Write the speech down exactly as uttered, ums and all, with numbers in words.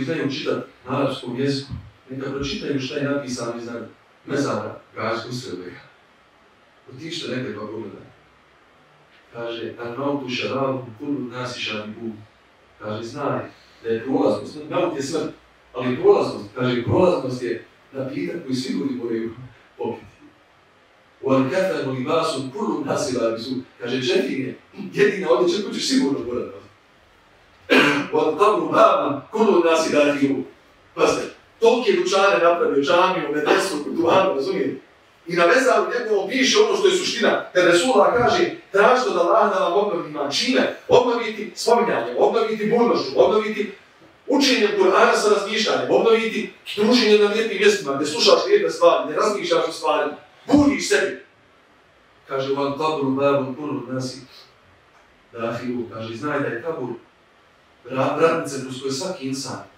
znaju čitati na arapskom jeziku, neka pročitaju šta je napisano iznad mezara, kaže Usrevega. Otište nekaj pa pogledaj. Kaže, al-mautu šarabu, kullu nasi šaribu. Kaže, znaj da je prolaznost, maut je smrt, ali prolaznost, kaže, prolaznost je napitak koji svi ljudi moraju popiti. U al-kafanu libasu, kullu nasi labisu. Kaže, džefin je jedina odjeća koju ćeš sigurno morat nositi. U al-qabru baban, kullu nasi labisu. Pazite, tolike dućane napravio, džamiju, medresu, kutuanu, razumijete? I na vezaru njegovom piše ono što je suština. Kad Resulullah kaže, tražite od Allaha da vam obnovi iman. Čime? Obnoviti spominjanjem, obnoviti budnošću, obnoviti učenjem Kur'ana sa razmišljanjem, obnoviti druženjem na lijepim mjestima, gdje slušaš lijepe stvari, ne razmišljaš o stvarima. Budiš sebi. Kaže, van kaburu babun kulu nasi dahilu. Kaže, znaj da je kabur vratnica kroz koje svaki insan